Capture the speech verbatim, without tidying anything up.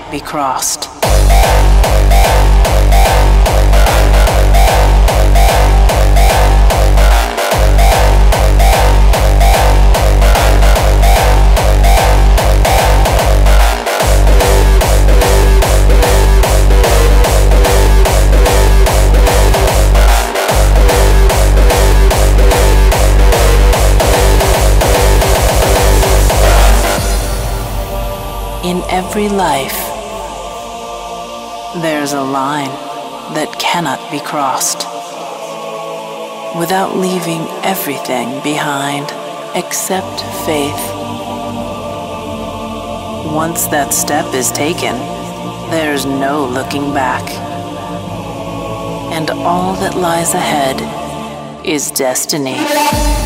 cannot be crossed. In every life, there's a line that cannot be crossed without leaving everything behind except faith. Once that step is taken, there's no looking back, and all that lies ahead is destiny.